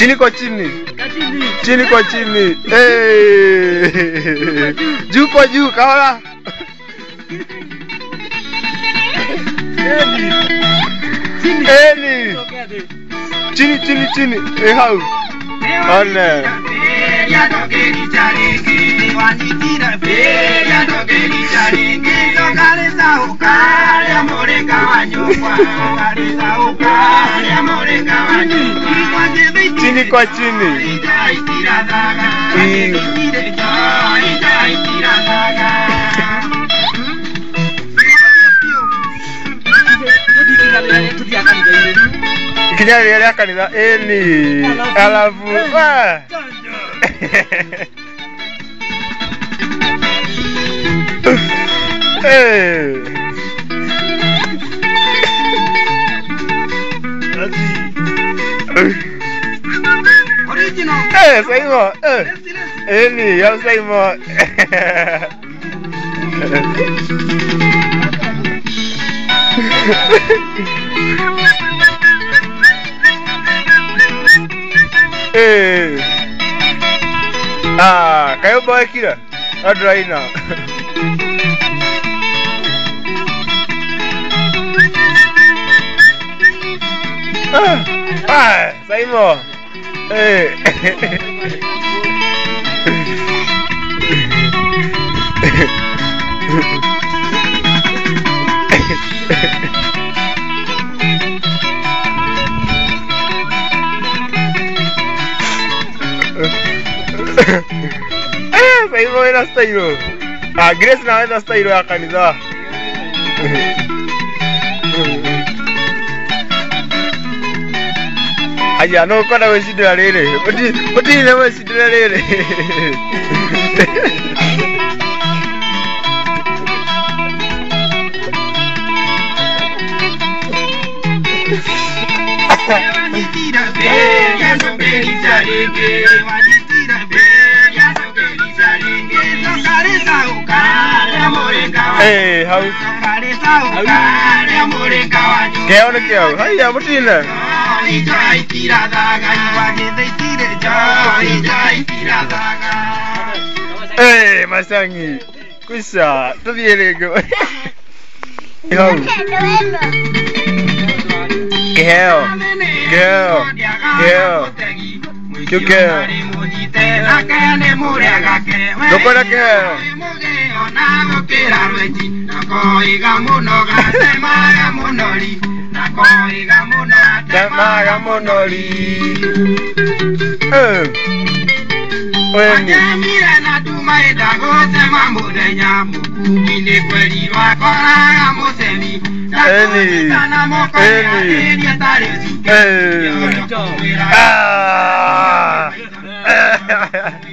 Chini kwa chini. Chini kwa chini. Hey. Juu kwa juu kaola. Eli. Chini chini chini. Eh hau. Ole. Chini kwa chini. Kinyari ya kanisa Eli. Alafu. Hey. Original. Say more. Eli, you say more. Hey. Kayo boy kira. Right now. Say more. Hey. Say more na style. Grace na na style ya kanisa. Aya no kona wesidira rere. Oti na wesidira rere. Hey, how? Keo na keo. Hiya, mutina. Hey, Masangi. Kusa, tuvielego. Yo. Keo. Keo. Dokora keo. Maga monoli. Oye. Mira na tuma edago se mamude nyamu. Ine kweli wa kora musemi. Eli.